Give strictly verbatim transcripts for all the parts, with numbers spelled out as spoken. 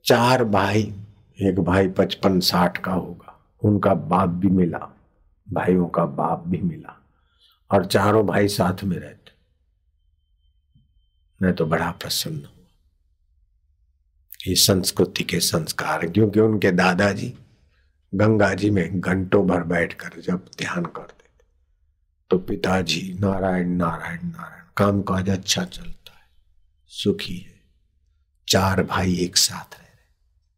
चार भाई, एक भाई पचपन साठ का होगा, उनका बाप भी मिला, भाइयों का बाप भी मिला, और चारों भाई साथ में रहते। मैं तो बड़ा प्रसन्न हुआ। ये संस्कृति के संस्कार, क्योंकि उनके दादाजी गंगा जी में घंटों भर बैठकर जब ध्यान करते थे तो पिताजी नारायण नारायण नारायण, काम काज अच्छा चलता है, सुखी है, चार भाई एक साथ रह रहे।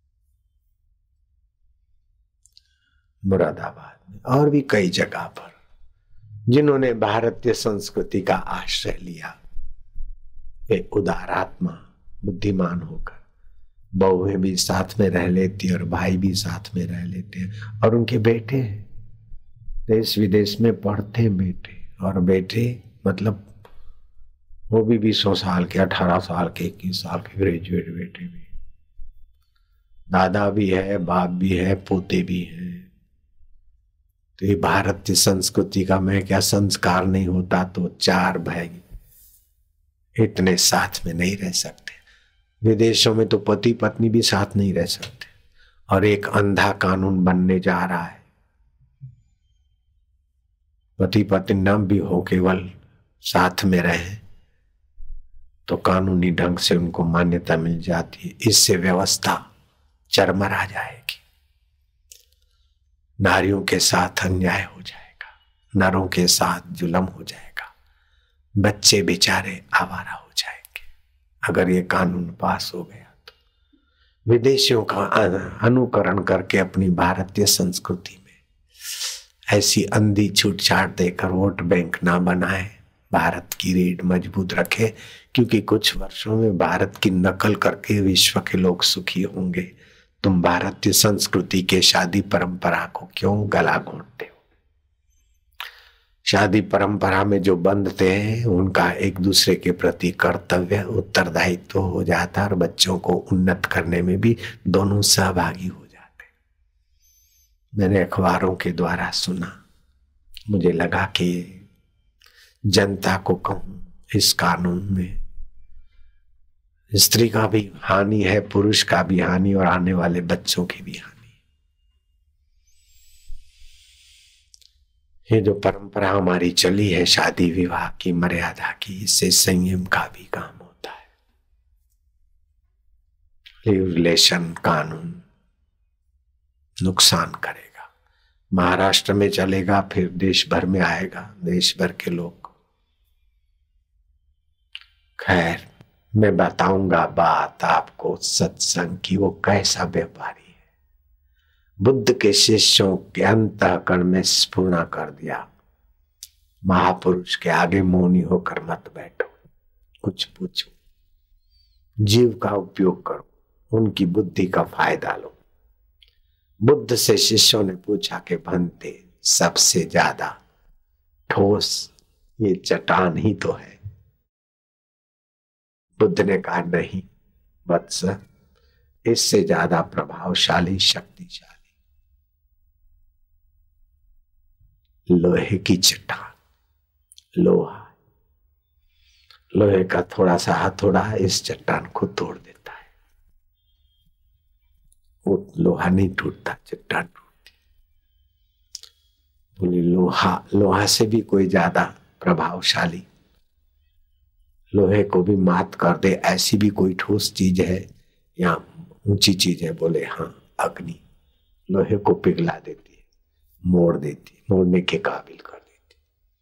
मुरादाबाद में और भी कई जगह पर जिन्होंने भारतीय संस्कृति का आश्रय लिया, वे उदारात्मा बुद्धिमान होकर बहुएं भी साथ में रह लेती और भाई भी साथ में रह लेते हैं, और उनके बेटे देश विदेश में पढ़ते हैं बेटे, और बेटे मतलब वो भी बीस साल के, अठारह साल के, इक्कीस साल के ग्रेजुएट बेटे भी, दादा भी है, बाप भी है, पोते भी हैं। तो ये भारतीय संस्कृति का मैं क्या संस्कार नहीं होता तो चार भाई इतने साथ में नहीं रह सकते। विदेशों में तो पति पत्नी भी साथ नहीं रह सकते, और एक अंधा कानून बनने जा रहा है। पति पत्नी न भी हो, केवल साथ में रहे तो कानूनी ढंग से उनको मान्यता मिल जाती है। इससे व्यवस्था चरमरा जाएगी, नारियों के साथ अन्याय हो जाएगा, नरों के साथ जुल्म हो जाएगा, बच्चे बेचारे आवारा हो जाएंगे अगर ये कानून पास हो गया तो। विदेशियों का अनुकरण करके अपनी भारतीय संस्कृति में ऐसी अंधी छूटछाट देकर वोट बैंक ना बनाए, भारत की रीढ़ मजबूत रखे, क्योंकि कुछ वर्षों में भारत की नकल करके विश्व के लोग सुखी होंगे। तुम भारतीय संस्कृति के शादी परंपरा को क्यों गला घोंटते हो? शादी परंपरा में जो बंधते हैं उनका एक दूसरे के प्रति कर्तव्य उत्तरदायित्व तो हो जाता, और बच्चों को उन्नत करने में भी दोनों सहभागी हो जाते। मैंने अखबारों के द्वारा सुना, मुझे लगा कि जनता को कहूं, इस कानून में स्त्री का भी हानि है, पुरुष का भी हानि, और आने वाले बच्चों की भी हानि। ये जो परंपरा हमारी चली है शादी विवाह की मर्यादा की, इससे संयम का भी काम होता है। लिव रिलेशन कानून नुकसान करेगा, महाराष्ट्र में चलेगा, फिर देश भर में आएगा, देश भर के लोग। खैर, मैं बताऊंगा बात आपको सत्संग की, वो कैसा व्यापारी है। बुद्ध के शिष्यों के अंतःकरण में स्फुरना कर दिया, महापुरुष के आगे मौनी होकर मत बैठो, कुछ पूछो, जीव का उपयोग करो, उनकी बुद्धि का फायदा लो। बुद्ध से शिष्यों ने पूछा कि भंते, सबसे ज्यादा ठोस ये चट्टान ही तो है। बुद्ध ने कहा नहीं वत्स, इससे ज्यादा प्रभावशाली शक्तिशाली लोहे की चट्टान। लोहा, लोहे का थोड़ा सा हथौड़ा इस चट्टान को तोड़ देता है। वो लोहा नहीं टूटता, चट्टान टूटती। बोली लोहा, लोहा से भी कोई ज्यादा प्रभावशाली, लोहे को भी मात कर दे ऐसी भी कोई ठोस चीज है या ऊंची चीज है? बोले हाँ, अग्नि लोहे को पिघला देती है, मोड़ देती है, मोड़ने के काबिल कर देती।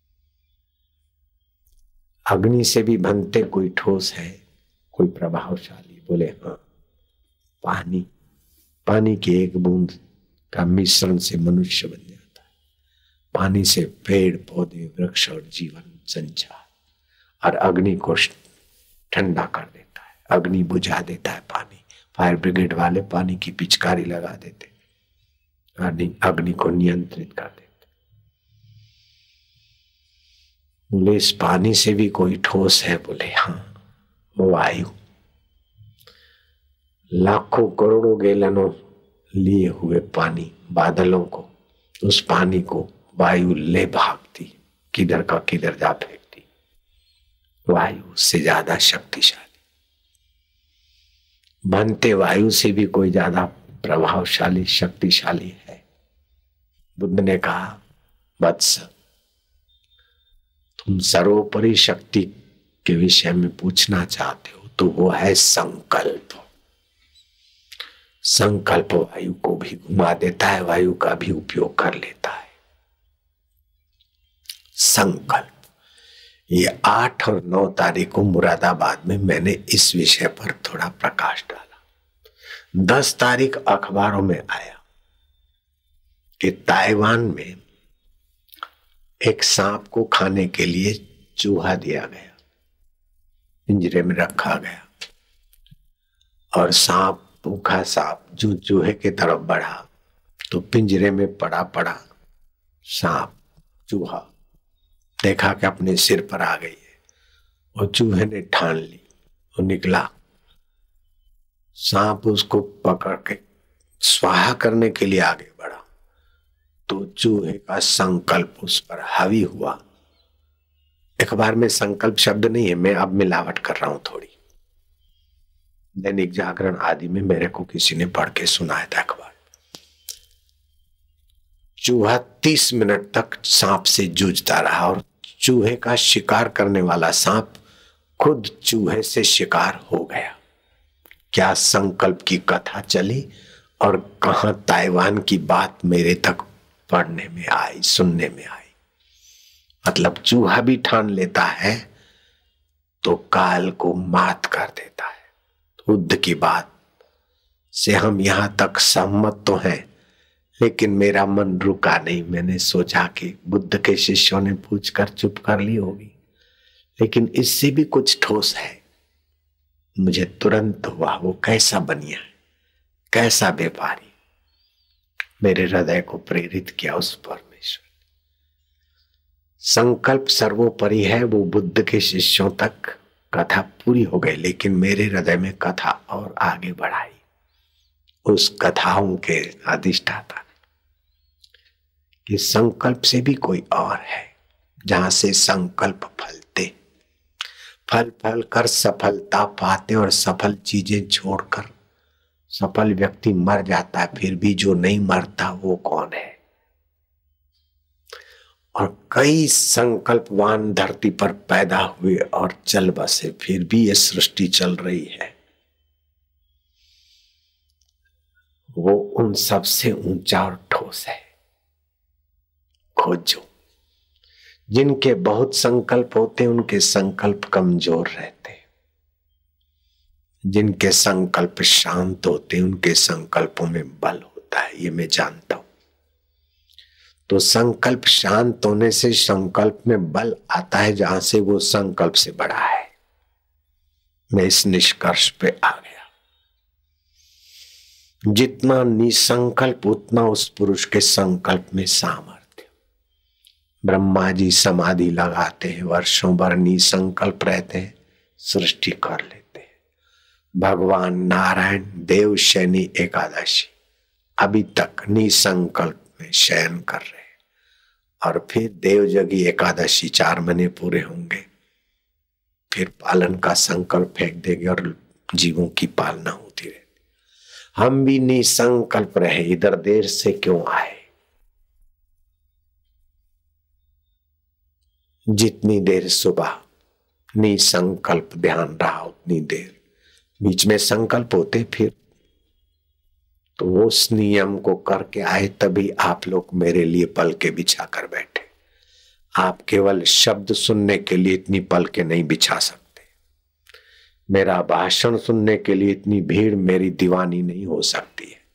अग्नि से भी बनते कोई ठोस है, कोई प्रभावशाली? बोले हाँ, पानी। पानी की एक बूंद का मिश्रण से मनुष्य बन जाता है। पानी से पेड़ पौधे वृक्ष और जीवन संचार, और अग्नि को ठंडा कर देता है, अग्नि बुझा देता है पानी। फायर ब्रिगेड वाले पानी की पिचकारी लगा देते, अग्नि को नियंत्रित कर देते। बोले इस पानी से भी कोई ठोस है? बोले हाँ, वो वायु। लाखों करोड़ों गैलनों लिए हुए पानी, बादलों को, उस पानी को वायु ले भागती, किधर का किधर जा फेंकती। वायु से ज्यादा शक्तिशाली। बनते वायु से भी कोई ज्यादा प्रभावशाली शक्तिशाली है। बुद्ध ने कहा, वत्स, तुम सर्वोपरि शक्ति के विषय में पूछना चाहते हो तो वो है संकल्प। संकल्प वायु को भी घुमा देता है, वायु का भी उपयोग कर लेता है। संकल्प, ये आठ और नौ तारीख को मुरादाबाद में मैंने इस विषय पर थोड़ा प्रकाश डाला। दस तारीख अखबारों में आया कि ताइवान में एक सांप को खाने के लिए चूहा दिया गया, पिंजरे में रखा गया, और सांप, भूखा सांप जो चूहे की तरफ बढ़ा तो पिंजरे में पड़ा पड़ा सांप, चूहा देखा कि अपने सिर पर आ गई है, और चूहे ने ठान ली, वो निकला। सांप उसको पकड़ के स्वाहा करने के लिए आगे बढ़ा तो चूहे का संकल्प उस पर हावी हुआ। अखबार में संकल्प शब्द नहीं है, मैं अब मिलावट कर रहा हूं थोड़ी। दैनिक जागरण आदि में मेरे को किसी ने पढ़ के सुनाया था अखबार। चूहा तीस मिनट तक सांप से जूझता रहा और चूहे का शिकार करने वाला सांप खुद चूहे से शिकार हो गया। क्या संकल्प की कथा चली और कहां ताइवान की बात मेरे तक पढ़ने में आई, सुनने में आई। मतलब चूहा भी ठान लेता है तो काल को मात कर देता है। बुद्ध की बात से हम यहां तक सहमत तो हैं, लेकिन मेरा मन रुका नहीं। मैंने सोचा कि बुद्ध के शिष्यों ने पूछकर चुप कर ली होगी, लेकिन इससे भी कुछ ठोस है। मुझे तुरंत हुआ वो कैसा बनिया है, कैसा व्यापारी, मेरे हृदय को प्रेरित किया उस परमेश्वर। संकल्प सर्वोपरि है, वो बुद्ध के शिष्यों तक कथा पूरी हो गई, लेकिन मेरे हृदय में कथा और आगे बढ़ाई उस कथाओं के अधिष्ठाता कि संकल्प से भी कोई और है, जहां से संकल्प फलते, फल फल कर सफलता पाते, और सफल चीजें छोड़कर सफल व्यक्ति मर जाता है, फिर भी जो नहीं मरता वो कौन है? और कई संकल्पवान धरती पर पैदा हुए और चल बसे, फिर भी ये सृष्टि चल रही है। वो उन सबसे ऊंचा और ठोस है। खोजो, जिनके बहुत संकल्प होते हैं उनके संकल्प कमजोर रहते हैं, जिनके संकल्प शांत होते हैं उनके संकल्पों में बल होता है, ये मैं जानता हूं। तो संकल्प शांत होने से संकल्प में बल आता है, जहां से वो संकल्प से बड़ा है। मैं इस निष्कर्ष पे आ गया। जितना निसंकल्प उतना उस पुरुष के संकल्प में सामर्थ्य। ब्रह्मा जी समाधि लगाते हैं, वर्षों भर निसंकल्प रहते हैं, सृष्टि कर लेते हैं। भगवान नारायण देव शयनी एकादशी अभी तक निसंकल्प में शयन कर रहे हैं, और फिर देवजगी एकादशी चार महीने पूरे होंगे, फिर पालन का संकल्प फेंक देंगे और जीवों की पालना होती रहेगी। हम भी निसंकल्प रहे, इधर देर से क्यों आए? जितनी देर सुबह निसंकल्प ध्यान रहा उतनी देर, बीच में संकल्प होते फिर तो उस नियम को करके आए, तभी आप लोग मेरे लिए पलके बिछा कर बैठे। आप केवल शब्द सुनने के लिए इतनी पलके नहीं बिछा सकते, मेरा भाषण सुनने के लिए इतनी भीड़ मेरी दीवानी नहीं हो सकती है।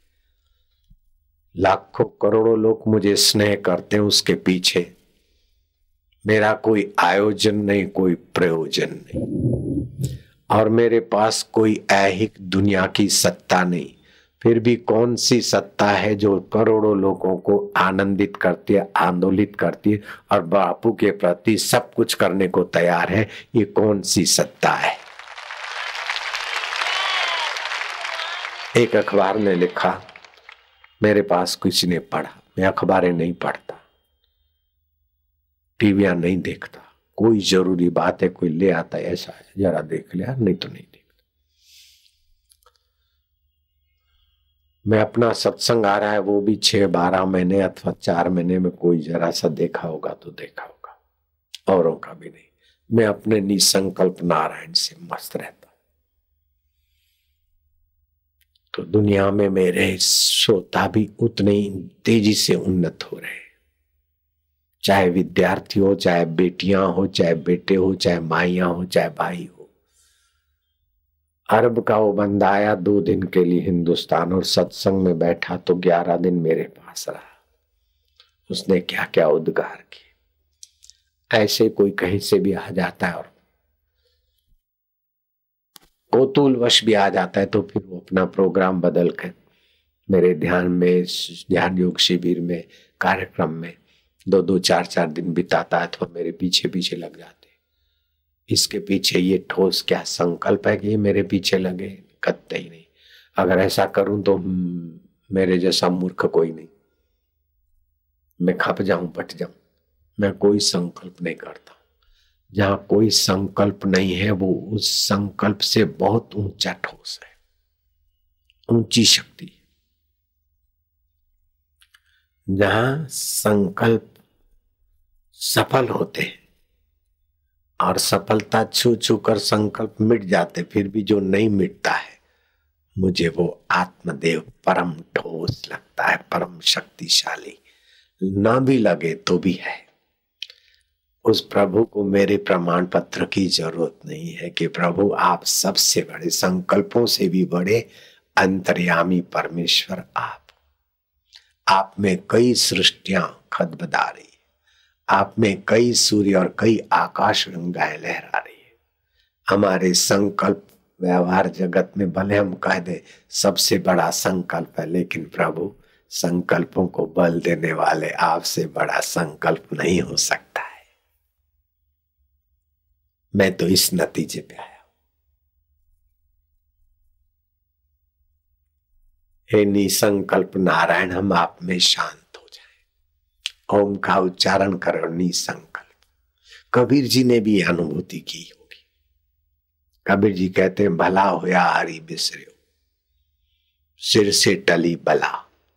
लाखों करोड़ों लोग मुझे स्नेह करते हैं, उसके पीछे मेरा कोई आयोजन नहीं, कोई प्रयोजन नहीं, और मेरे पास कोई ऐहिक दुनिया की सत्ता नहीं। फिर भी कौन सी सत्ता है जो करोड़ों लोगों को आनंदित करती है, आंदोलित करती है, और बापू के प्रति सब कुछ करने को तैयार है? ये कौन सी सत्ता है? एक अखबार ने लिखा, मेरे पास किसी ने पढ़ा, मैं अखबारें नहीं पढ़ता, टीवियां नहीं देखता, कोई जरूरी बात है कोई ले आता है, ऐसा है जरा देख लिया, नहीं तो नहीं देखता। मैं अपना सत्संग आ रहा है वो भी छह बारह महीने अथवा चार महीने में कोई जरा सा देखा होगा तो देखा होगा, औरों का भी नहीं। मैं अपने निसंकल्प नारायण से मस्त रहता। तो दुनिया में मेरे श्रोता भी उतने ही तेजी से उन्नत हो रहे, चाहे विद्यार्थी हो, चाहे बेटियां हो, चाहे बेटे हो, चाहे माइयां हो, चाहे भाई हो। अरब का वो बंदा आया दो दिन के लिए हिंदुस्तान और सत्संग में बैठा तो ग्यारह दिन मेरे पास रहा। उसने क्या क्या उद्गार किए। ऐसे कोई कहीं से भी आ जाता है और कौतूलवश भी आ जाता है तो फिर वो अपना प्रोग्राम बदल कर मेरे ध्यान में, ध्यान योग शिविर में, कार्यक्रम में दो दो चार चार दिन बिताता है तो मेरे पीछे पीछे लग जाते। इसके पीछे ये ठोस क्या संकल्प है कि ये मेरे पीछे लगे? कतई नहीं। अगर ऐसा करूं तो मेरे जैसा मूर्ख कोई नहीं। मैं खप जाऊं, पट जाऊं। मैं कोई संकल्प नहीं करता। जहां कोई संकल्प नहीं है वो उस संकल्प से बहुत ऊंचा ठोस है, ऊंची शक्ति। जहां संकल्प सफल होते हैं और सफलता छू छू कर संकल्प मिट जाते, फिर भी जो नहीं मिटता है मुझे वो आत्मदेव परम ठोस लगता है, परम शक्तिशाली। ना भी लगे तो भी है। उस प्रभु को मेरे प्रमाण पत्र की जरूरत नहीं है कि प्रभु आप सबसे बड़े, संकल्पों से भी बड़े अंतर्यामी परमेश्वर आप। आप में कई सृष्टियां खदबदा रही है, आप में कई सूर्य और कई आकाश गंगाएं लहरा रही है। हमारे संकल्प व्यवहार जगत में भले हम कह दे सबसे बड़ा संकल्प है, लेकिन प्रभु संकल्पों को बल देने वाले आपसे बड़ा संकल्प नहीं हो सकता है। मैं तो इस नतीजे पे आया हूं। हे निसंकल्प नारायण, हम आप में शांत हो जाएं। ओम का उच्चारण करो, निसंकल्प। कबीर जी ने भी अनुभूति की होगी। कबीर जी कहते हैं भला होया हरि बिसर्यो, सिर से टली बला।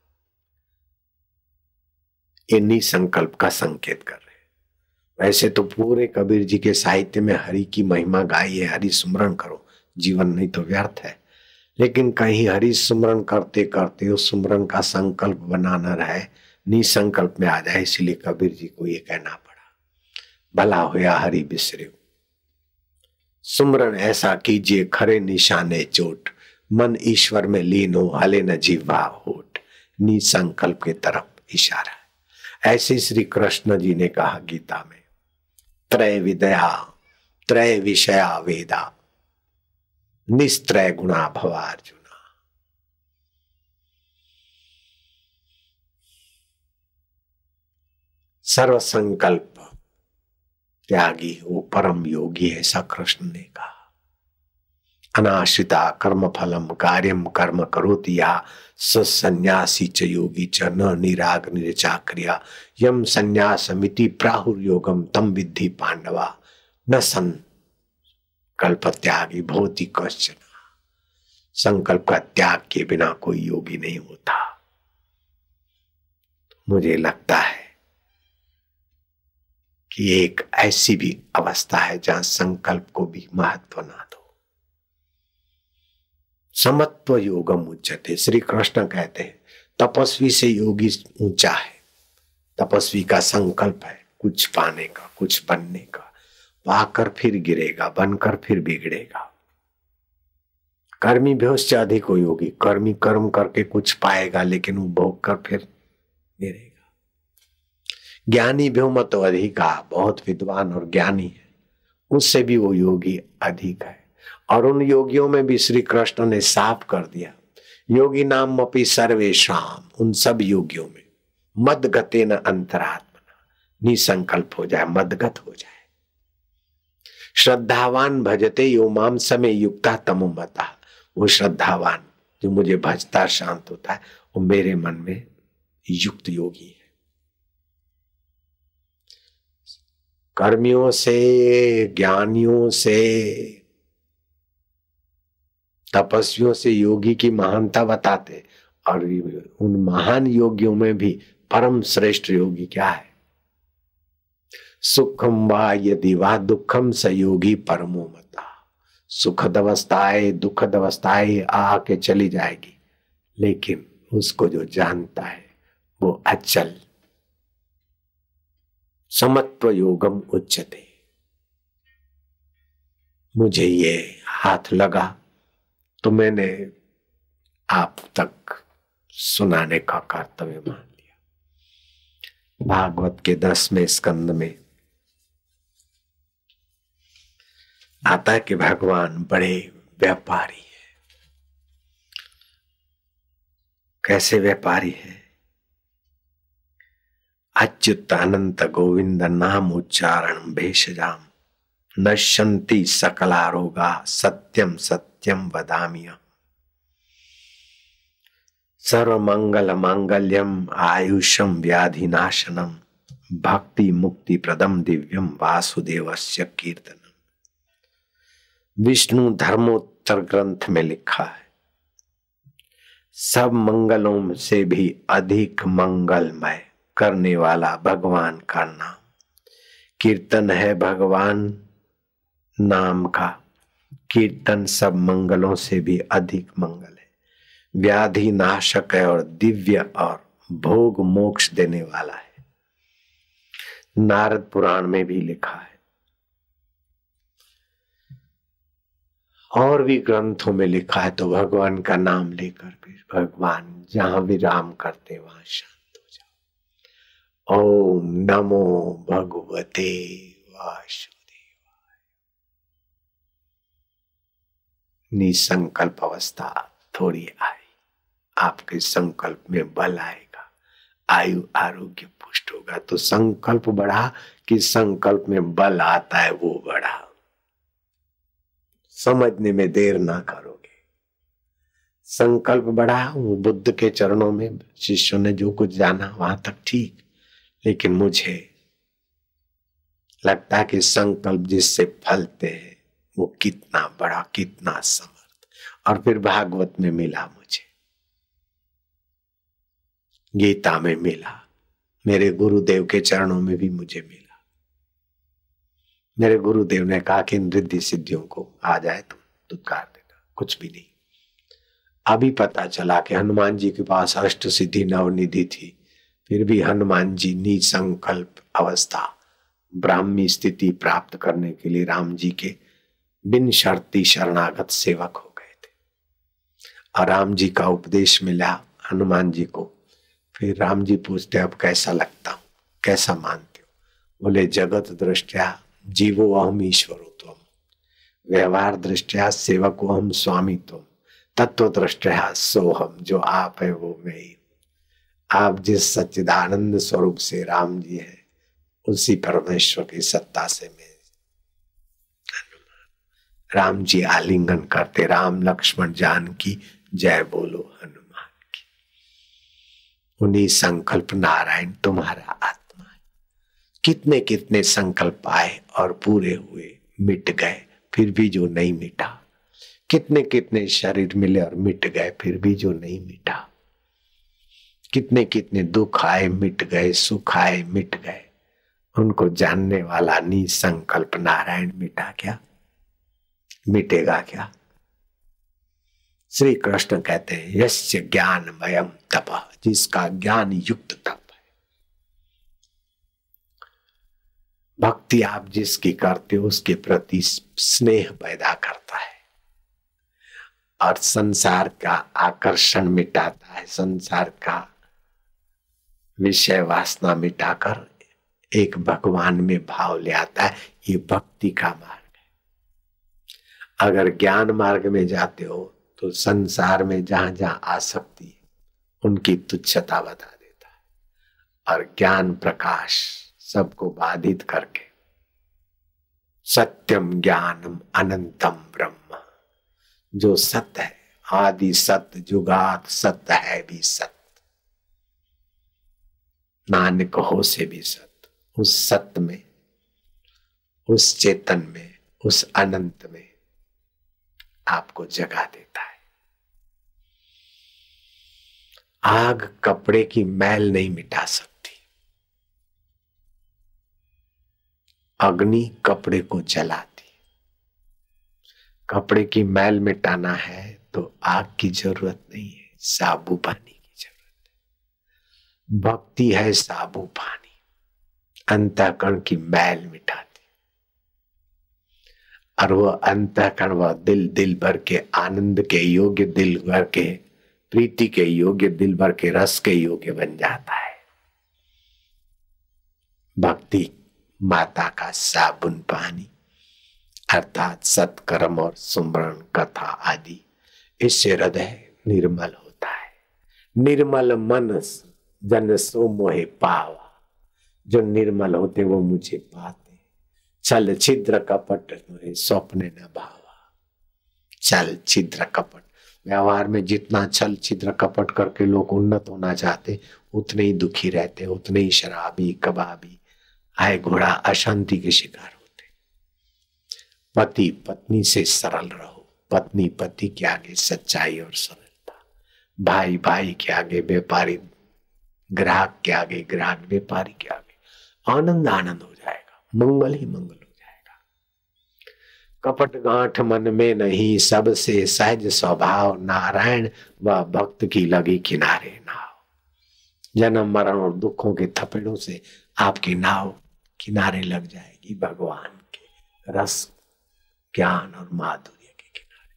ये निसंकल्प का संकेत कर रहे हैं। वैसे तो पूरे कबीर जी के साहित्य में हरि की महिमा गाई है, हरि सुमरण करो, जीवन नहीं तो व्यर्थ है। लेकिन कहीं हरि सुमरण करते करते उस सुमरण का संकल्प बनाना रहे, निसंकल्प में आ जाए, इसलिए कबीर जी को ये कहना पड़ा भला होया हरि बिसर्यो। सुमरण ऐसा कीजिए खरे निशाने चोट, मन ईश्वर में लीन हो हले न जीवा होठ। निसंकल्प की तरफ इशारा है। ऐसे श्री कृष्ण जी ने कहा गीता में, त्रय विद्या त्रय विषया वेदा निस्त्रय गुणा भवार्जुना। सर्व संकल्प त्यागी वो परम योगी है, ऐसा कृष्ण ने कहा। अनाश्रिता कर्म फलम कार्यम कर्म करोति या सन्यासी च योगी च न निराग निरचाक्रिया यम संन्यासमिति प्राहुर योगम तम विद्धि पांडवा न संकल्प त्यागी भवति कश्चन। संकल्प का त्याग के बिना कोई योगी नहीं होता। मुझे लगता है कि एक ऐसी भी अवस्था है जहां संकल्प को भी महत्व ना दो। समत्व योगम उच्यते। श्री कृष्ण कहते हैं तपस्वी से योगी ऊंचा है। तपस्वी का संकल्प है कुछ पाने का, कुछ बनने का, पाकर फिर गिरेगा, बनकर फिर बिगड़ेगा। कर्मी बेहोश से अधिक हो योगी। कर्मी कर्म करके कुछ पाएगा लेकिन वो भोग कर फिर गिरेगा। ज्ञानी भ्यो मतो अधिका, बहुत विद्वान और ज्ञानी है, उससे भी वो योगी अधिक है। और उन योगियों में भी श्री कृष्ण ने साफ कर दिया, योगी नाम अपि सर्वेषाम, उन सब योगियों में मदगते न अंतरात्मना, निसंकल्प हो जाए, मदगत हो जाए। श्रद्धावान भजते यो माम समय युक्ता तमो मता। वो श्रद्धावान जो मुझे भजता शांत होता है वो मेरे मन में युक्त योगी है। कर्मियों से, ज्ञानियों से, तपस्वियों से योगी की महानता बताते और उन महान योगियों में भी परम श्रेष्ठ योगी क्या है? सुखम वा यदि वा दुखम स योगी परमो मता। सुखद अवस्थाएं दुखद अवस्थाएं आके चली जाएगी, लेकिन उसको जो जानता है वो अचल। समत्व योगम उच्यते। मुझे ये हाथ लगा तो मैंने आप तक सुनाने का कर्तव्य मान लिया। भागवत के दसवें स्कंद में आता है कि भगवान बड़े व्यापारी है। कैसे व्यापारी है? अच्युत अनंत गोविंद नाम उच्चारण भेषजाम नश्यन्ति सकला रोगा सत्यम सत्यम वदाम्य। सर्वमंगल मांगल्यम आयुषम व्याधिनाशनम भक्ति मुक्ति प्रदम दिव्यम वासुदेवस्य कीर्तनम। विष्णु धर्मोत्तर ग्रंथ में लिखा है, सब मंगलों से भी अधिक मंगलमय करने वाला भगवान का नाम। कीर्तन है भगवान नाम का। कीर्तन सब मंगलों से भी अधिक मंगल है, व्याधि नाशक है और दिव्य और भोग मोक्ष देने वाला है। नारद पुराण में भी लिखा है और भी ग्रंथों में लिखा है। तो भगवान का नाम लेकर फिर भगवान जहां विराम करते वहां शांत हो जाओ। ओम नमो भगवते वासुदेवाय। निसंकल्प अवस्था थोड़ी आई, आपके संकल्प में बल आएगा, आयु आरोग्य पुष्ट होगा। तो संकल्प बढ़ा कि संकल्प में बल आता है वो बढ़ा। समझने में देर ना करोगे। संकल्प बढ़ा, वो बुद्ध के चरणों में शिष्यों ने जो कुछ जाना वहां तक ठीक, लेकिन मुझे लगता है कि संकल्प जिससे फलते हैं वो कितना बड़ा, कितना समर्थ। और फिर भागवत में मिला, मुझे गीता में मिला, मेरे गुरुदेव के चरणों में भी मुझे मिला। मेरे गुरुदेव ने कहा कि इन रिद्धि सिद्धियों को आ जाए तो दुत्कार देना, कुछ भी नहीं। अभी पता चला कि हनुमान जी के पास अष्ट सिद्धि नवनिधि थी, फिर भी हनुमान जी निसंकल्प अवस्था ब्राह्मी स्थिति प्राप्त करने के लिए राम जी के बिन शर्ती शरणागत सेवक हो गए थे। और राम जी का उपदेश मिला हनुमान जी को। फिर राम जी पूछते अब कैसा लगता हूं, कैसा मानते हो? बोले जगत दृष्टया जीवो अहम ईश्वरो त्वम, व्यवहार दृष्टया सेवको अहम स्वामी तुम, तत्व दृष्टया सोहम, जो आप है वो मैं ही। आप जिस सच्चिदानंद स्वरूप से राम जी है उसी परमेश्वर की सत्ता से मैं। राम जी आलिंगन करते, राम लक्ष्मण जानकी जय बोलो हनुमान की। उन्हीं संकल्प नारायण तुम्हारा आत्मा है। कितने कितने संकल्प आए और पूरे हुए, मिट गए, फिर भी जो नहीं मिटा। कितने कितने शरीर मिले और मिट गए, फिर भी जो नहीं मिटा। कितने कितने दुख आए मिट गए, सुख आए मिट गए, उनको जानने वाला निसंकल्प नारायण मिटा क्या, मिटेगा क्या? श्री कृष्ण कहते हैं यस्य ज्ञानमयम तपः, जिसका ज्ञान युक्त तप है। भक्ति आप जिसकी करते हो उसके प्रति स्नेह पैदा करता है और संसार का आकर्षण मिटाता है। संसार का विषय वासना मिटाकर एक भगवान में भाव ले आता है। ये भक्ति का मार्ग है। अगर ज्ञान मार्ग में जाते हो तो संसार में जहां जहां आसक्ति है उनकी तुच्छता बता देता है और ज्ञान प्रकाश सबको बाधित करके सत्यम ज्ञानम अनंतम ब्रह्म, जो सत्य है, आदि सत्य, जुगात सत्य है भी सत्य, नानक हो से भी सत्य। उस सत्य में, उस चेतन में, उस अनंत में आपको जगा देता है। आग कपड़े की मैल नहीं मिटा सकती, अग्नि कपड़े को जलाती। कपड़े की मैल मिटाना है तो आग की जरूरत नहीं है, साबु पानी की जरूरत है। भक्ति है साबु पानी, अंतःकरण की मैल मिटाती। और वह अंतःकरण, वह दिल, दिल भर के आनंद के योग्य, दिल भर के प्रीति के योग्य, दिल भर के रस के योग्य बन जाता है। भक्ति माता का साबुन पानी अर्थात सत्कर्म और सुमरण कथा आदि, इससे हृदय निर्मल होता है। निर्मल मन जन सो मोहे पावा, जो निर्मल होते वो मुझे पाते। छल छिद्र कपट मोहे स्वप्न न भावा। छल छिद्र कपट, व्यवहार में जितना छल छिद्र कपट करके लोग उन्नत होना चाहते, उतने ही दुखी रहते, उतने ही शराबी कबाबी आए घोड़ा अशांति के शिकार होते। पति पत्नी से सरल रहो, पत्नी पति के आगे सच्चाई और सरलता, भाई भाई के आगे व्यापारी, ग्राहक के आगे ग्राहक, व्यापारी के आगे आनंद आनंद हो जाएगा, मंगल ही मंगल हो जाएगा। कपट गांठ मन में नहीं, सबसे सहज स्वभाव, नारायण व भक्त की लगी किनारे नाव। जन्म मरण और दुखों के थपेड़ों से आपकी नाव किनारे लग जाएगी, भगवान के रस, ज्ञान और माधुर्य के किनारे।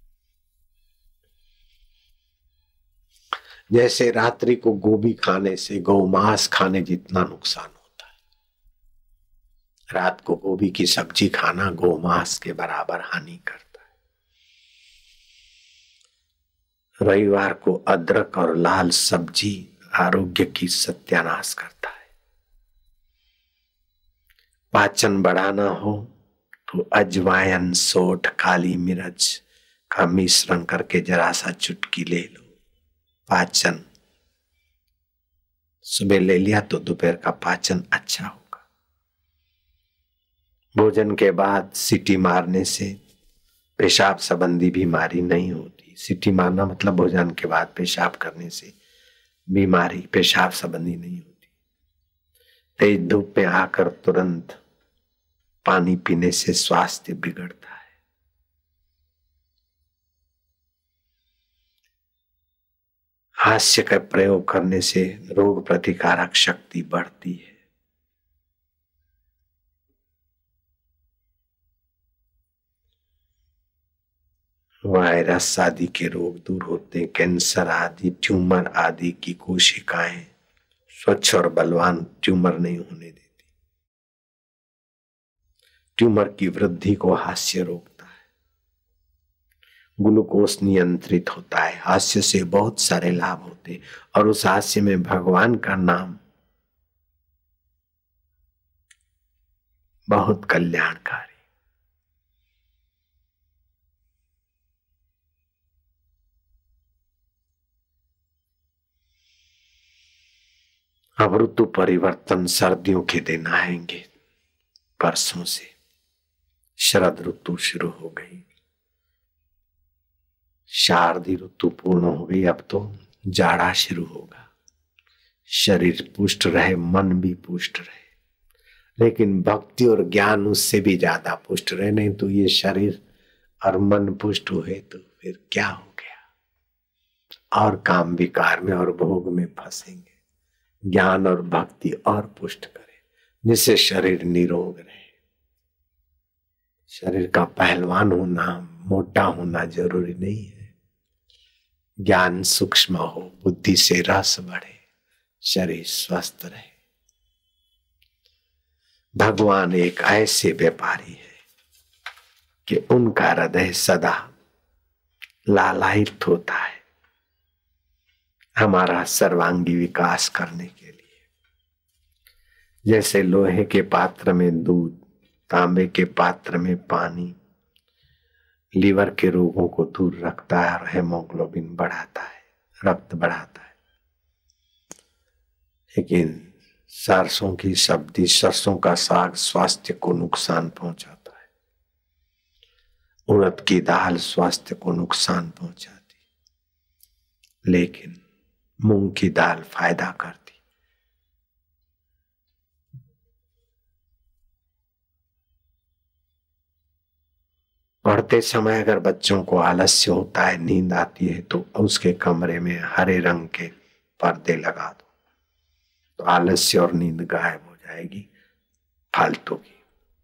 जैसे रात्रि को गोभी खाने से गौमांस खाने जितना नुकसान होता है, रात को गोभी की सब्जी खाना गौमांस के बराबर हानि करता है। रविवार को अदरक और लाल सब्जी आरोग्य की सत्यानाश करता है। पाचन बढ़ाना हो तो अजवाइन, सोठ, काली मिर्च का मिश्रण करके जरा सा चुटकी ले लो। पाचन सुबह ले लिया तो दोपहर का पाचन अच्छा होगा। भोजन के बाद सीटी मारने से पेशाब संबंधी बीमारी नहीं होती। सीटी मारना मतलब भोजन के बाद पेशाब करने से बीमारी पेशाब संबंधी नहीं होती। तेज धूप में आकर तुरंत पानी पीने से स्वास्थ्य बिगड़ता है। हास्य का प्रयोग करने से रोग प्रतिकारक शक्ति बढ़ती है। वायरस आदि के रोग दूर होते हैं। कैंसर आदि, ट्यूमर आदि की कोशिकाएं स्वच्छ और बलवान ट्यूमर नहीं होने देती। ट्यूमर की वृद्धि को हास्य रोकता है। ग्लूकोज नियंत्रित होता है। हास्य से बहुत सारे लाभ होते और उस हास्य में भगवान का नाम बहुत कल्याणकारी। अब ऋतु परिवर्तन, सर्दियों के दिन आएंगे। परसों से शरद ऋतु शुरू हो गई, शारदी ऋतु पूर्ण हो गई। अब तो जाड़ा शुरू होगा। शरीर पुष्ट रहे, मन भी पुष्ट रहे, लेकिन भक्ति और ज्ञान उससे भी ज्यादा पुष्ट रहे। नहीं तो ये शरीर और मन पुष्ट हुए तो फिर क्या हो गया, और काम विकार में और भोग में फंसेंगे। ज्ञान और भक्ति और पुष्ट करे, जिससे शरीर निरोग रहे। शरीर का पहलवान होना, मोटा होना जरूरी नहीं है। ज्ञान सूक्ष्म हो, बुद्धि से रस बढ़े, शरीर स्वस्थ रहे। भगवान एक ऐसे व्यापारी है कि उनका हृदय सदा लालायित होता है हमारा सर्वांगी विकास करने के लिए। जैसे लोहे के पात्र में दूध, तांबे के पात्र में पानी लीवर के रोगों को दूर रखता है और हेमोग्लोबिन बढ़ाता है, रक्त बढ़ाता है। लेकिन सरसों की सब्जी, सरसों का साग स्वास्थ्य को नुकसान पहुंचाता है। उड़द की दाल स्वास्थ्य को नुकसान पहुंचाती। लेकिन मूंग की दाल फायदा करती। पढ़ते समय अगर बच्चों को आलस्य होता है, नींद आती है, तो उसके कमरे में हरे रंग के पर्दे लगा दो, तो आलस्य और नींद गायब हो जाएगी फालतू की।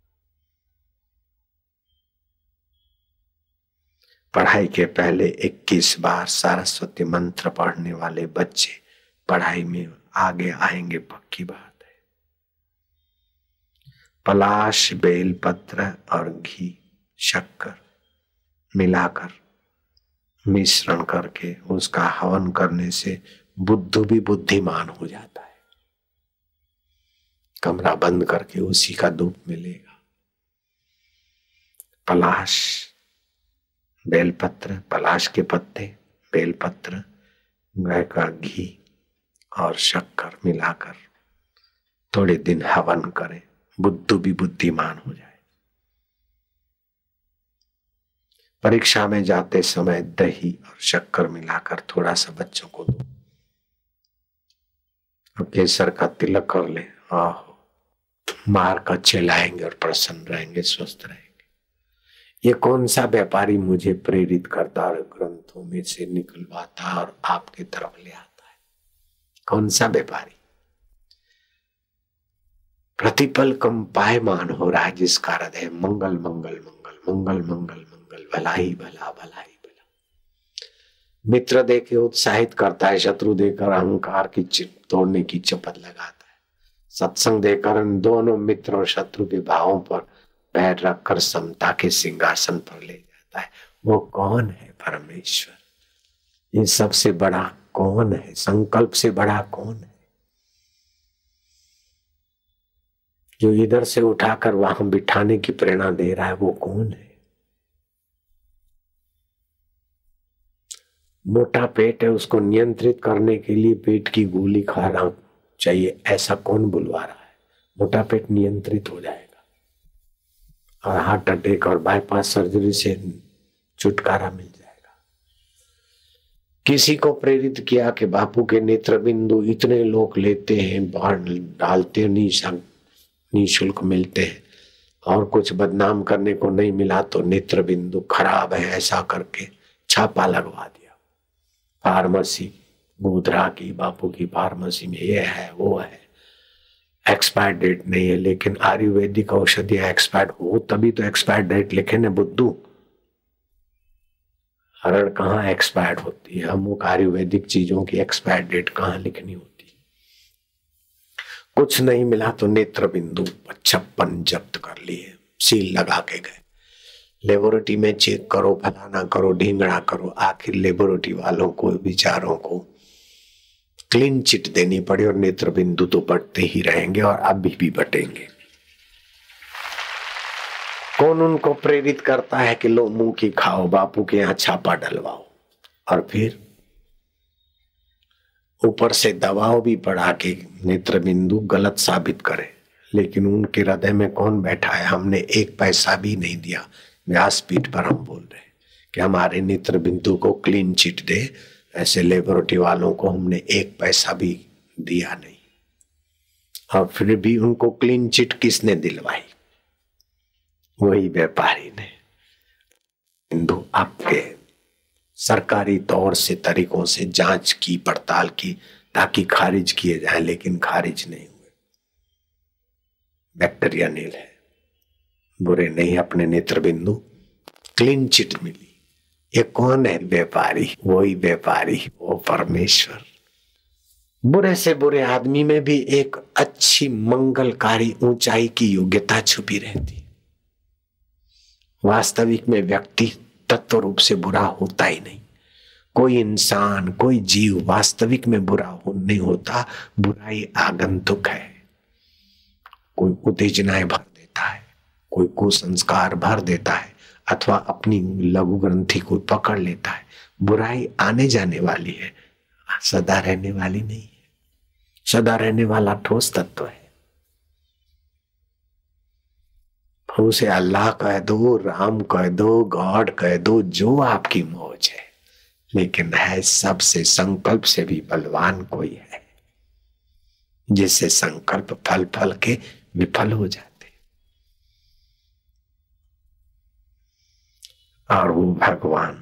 पढ़ाई के पहले इक्कीस बार सरस्वती मंत्र पढ़ने वाले बच्चे पढ़ाई में आगे आएंगे, पक्की बात है। पलाश, बेलपत्र और घी, शक्कर मिलाकर मिश्रण करके उसका हवन करने से बुद्धू भी बुद्धिमान हो जाता है। कमरा बंद करके उसी का धूप मिलेगा। पलाश, बेलपत्र, पलाश के पत्ते, बेलपत्र, गाय का घी और शक्कर मिलाकर थोड़े दिन हवन करें, बुद्धू भी बुद्धिमान हो जाए। परीक्षा में जाते समय दही और शक्कर मिलाकर थोड़ा सा बच्चों को दो और केसर का तिलक कर ले, आहो मार्क अच्छे लाएंगे और प्रसन्न रहेंगे, स्वस्थ रहेंगे। ये कौन सा व्यापारी मुझे प्रेरित करता और ग्रंथों में से निकलवाता और आपके तरफ ले आता है? कौन सा व्यापारी? प्रतिपल कंपायमान हो रहा है जिसका हृदय मंगल मंगल मंगल मंगल मंगल मंगल, भला ही भला, भला ही भला। मित्र देके उत्साहित करता है, शत्रु देकर अहंकार की तोड़ने की चपत लगाता है। सत्संग देकर इन दोनों मित्र और शत्रु के भावों पर पैर रखकर समता के सिंहासन पर ले जाता है। वो कौन है? परमेश्वर। ये सबसे बड़ा कौन है? संकल्प से बड़ा कौन है? जो इधर से उठाकर वहां बिठाने की प्रेरणा दे रहा है, वो कौन है? मोटा पेट है, उसको नियंत्रित करने के लिए पेट की गोली खाना चाहिए, ऐसा कौन बुलवा रहा है? मोटा पेट नियंत्रित हो जाएगा और हार्ट अटैक और बाईपास सर्जरी से छुटकारा मिल जाएगा। किसी को प्रेरित किया कि बापू के नेत्र बिंदु इतने लोग लेते हैं, बाहर डालते निःशुल्क मिलते हैं, और कुछ बदनाम करने को नहीं मिला तो नेत्र बिंदु खराब है, ऐसा करके छापा लगवा दिया। फार्मेसी गोधरा की, बापू की फार्मेसी में ये है वो है, एक्सपायर डेट नहीं है। लेकिन आयुर्वेदिक औषधियां एक्सपायर्ड हो तभी तो एक्सपायर डेट लिखे न बुद्धू। हरड़ कहाँ एक्सपायर्ड होती है? अमुक आयुर्वेदिक चीजों की एक्सपायर डेट कहाँ लिखनी होती? कुछ नहीं मिला तो नेत्र बिंदु छप्पन जब्त कर लिए, सील लगा के गए। लेबोरेटरी में चेक करो, फलाना करो, ढींगड़ा करो, आखिर लेबोरेटरी वालों को, विचारों को क्लीन चिट देनी पड़ी और नेत्र बिंदु तो बढ़ते ही रहेंगे और अभी भी बटेंगे। कौन उनको प्रेरित करता है कि लो मुंह की खाओ, बापू के यहाँ छापा डलवाओ, और फिर ऊपर से दबाव भी बढ़ा के नेत्र बिंदु गलत साबित करे। लेकिन उनके हृदय में कौन बैठा है? हमने एक पैसा भी नहीं दिया। व्यासपीठ पर हम बोल रहे हैं कि हमारे नेत्र बिंदु को क्लीन चिट दे, ऐसे लेबोरेटरी वालों को हमने एक पैसा भी दिया नहीं। और फिर भी उनको क्लीन चिट किसने दिलवाई? वही व्यापारी ने। बिंदु आपके सरकारी तौर से तरीकों से जांच की, पड़ताल की, ताकि खारिज किए जाए, लेकिन खारिज नहीं हुए। बैक्टीरिया नील है, बुरे नहीं, अपने नेत्र बिंदु क्लीन चिट मिली। ये कौन है व्यापारी? वही व्यापारी, वो परमेश्वर। बुरे से बुरे आदमी में भी एक अच्छी मंगलकारी ऊंचाई की योग्यता छुपी रहती। वास्तविक में व्यक्ति तत्व रूप से बुरा होता ही नहीं। कोई इंसान, कोई जीव वास्तविक में बुरा हो नहीं होता। बुराई आगंतुक है। कोई उत्तेजनाएं भर देता है, कोई कुसंस्कार भर देता है, अथवा अपनी लघु ग्रंथि को पकड़ लेता है। बुराई आने जाने वाली है, सदा रहने वाली नहीं है। सदा रहने वाला ठोस तत्व है। उसे अल्लाह कह दो, राम कह दो, गॉड कह दो, जो आपकी मौज है। लेकिन है सबसे संकल्प से भी बलवान कोई है, जिससे संकल्प फल फल के विफल हो जाते, और वो भगवान।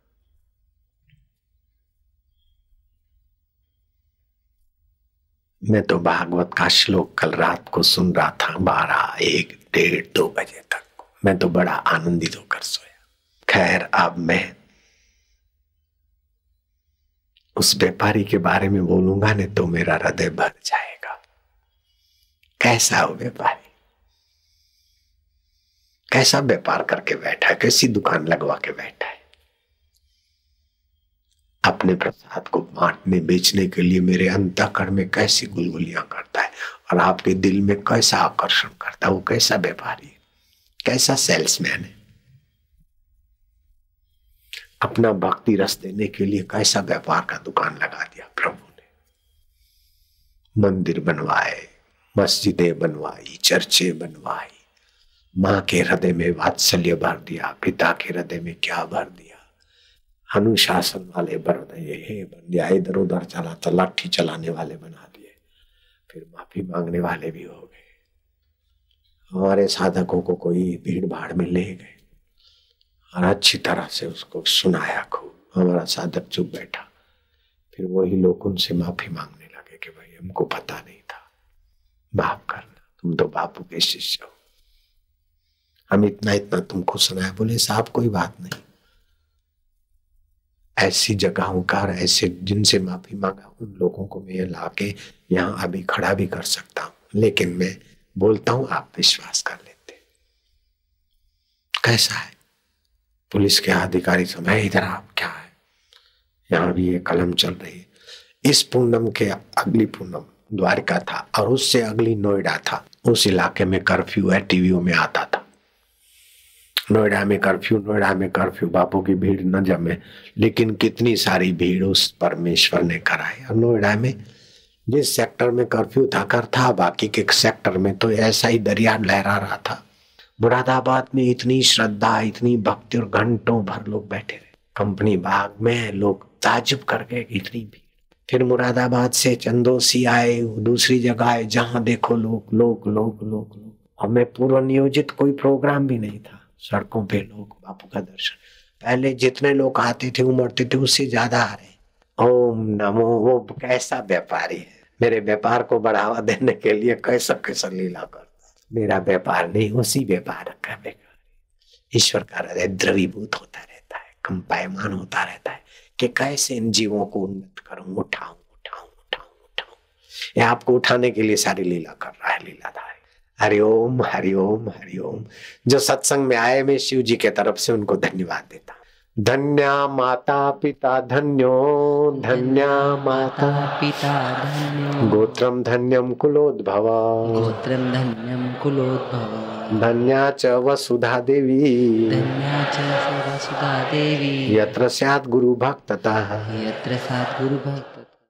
मैं तो भागवत का श्लोक कल रात को सुन रहा था, बारह एक डेढ़ दो बजे तक। मैं तो बड़ा आनंदित होकर सोया। खैर, अब मैं उस व्यापारी के बारे में बोलूंगा ने तो मेरा हृदय भर जाएगा। कैसा हो व्यापारी, कैसा व्यापार करके बैठा है, कैसी दुकान लगवा के बैठा है। अपने प्रसाद को बांटने बेचने के लिए मेरे अंतःकरण में कैसी गुलगुलियां करता है, और आपके दिल में कैसा आकर्षण करता है। वो कैसा व्यापारी है, कैसा सेल्समैन है। अपना भक्ति रस देने के लिए कैसा व्यापार का दुकान लगा दिया प्रभु ने। मंदिर बनवाए, मस्जिदें बनवाई, चर्चे बनवाई, माँ के हृदय में वात्सल्य भर दिया, पिता के हृदय में क्या भर दिया। अनुशासन वाले बन दिए, हे बन दिया। इधर उधर चला तो लाठी चलाने वाले बना दिए, फिर माफी मांगने वाले भी हो गए। हमारे साधकों को कोई भीड़ भाड़ में ले गए और अच्छी तरह से उसको सुनाया खूब। हमारा साधक चुप बैठा, फिर वही लोग उनसे माफी मांगने लगे कि भाई हमको पता नहीं था, माफ करना, तुम तो बापू के शिष्य हो, हम इतना इतना तुमको सुनाया। बोले साहब कोई बात नहीं, ऐसी जगहों का और ऐसे जिनसे माफी मांगा उन लोगों को मैं लाके यहाँ अभी खड़ा भी कर सकता हूँ, लेकिन मैं बोलता हूँ आप विश्वास कर लेते। कैसा है? पुलिस के अधिकारी समय इधर आप क्या है, यहाँ भी ये कलम चल रही है। इस पूनम के अगली पूनम द्वारका था और उससे अगली नोएडा था। उस इलाके में कर्फ्यू है, टीवीओ में आता था। नोएडा में कर्फ्यू, नोएडा में कर्फ्यू, बापू की भीड़ न जमे, लेकिन कितनी सारी भीड़ उस परमेश्वर ने कराई। और नोएडा में जिस सेक्टर में कर्फ्यू था कर था, बाकी के सेक्टर में तो ऐसा ही दरिया लहरा रहा था। मुरादाबाद में इतनी श्रद्धा, इतनी भक्ति, और घंटों भर लोग बैठे रहे। कंपनी बाग में लोग ताजुब कर गए, इतनी भीड़। फिर मुरादाबाद से चंदोसी आए, दूसरी जगह आए, जहां देखो लोग लोग लोग लोग लोग। हमें पूर्व नियोजित कोई प्रोग्राम भी नहीं था। सड़कों पे लोग बापू का दर्शन, पहले जितने लोग आते थे उमड़ते थे उससे ज्यादा आ रहे। ओम नमो। वो कैसा व्यापारी है, मेरे व्यापार को बढ़ावा देने के लिए कैसा कैसा लीला करता। मेरा व्यापार नहीं, उसी व्यापार का व्यापार। ईश्वर का हृदय द्रवीभूत होता रहता है, कंपायमान होता रहता है कि कैसे इन जीवों को उन्नत करूं, उठाऊं उठाऊं उठाऊं उठाऊं। ये आपको उठाने के लिए सारी लीला कर रहा है, लीलाधारी। हरिओम हरिओम हरिओम। जो सत्संग में आए, मैं शिव जी के तरफ से उनको धन्यवाद देता। धन्या माता पिता धन्यो, धन्या माता पिता धन्यो, गोत्रम धन्यम कुलोद्भव, गोत्रम धन्यम कुलोद्भव, धन्या च वसुधा देवी, धन्या च वसुधा देवी, यत्र स्यात् गुरु भक्ततः, यत्र स्यात् गुरु भक्ततः।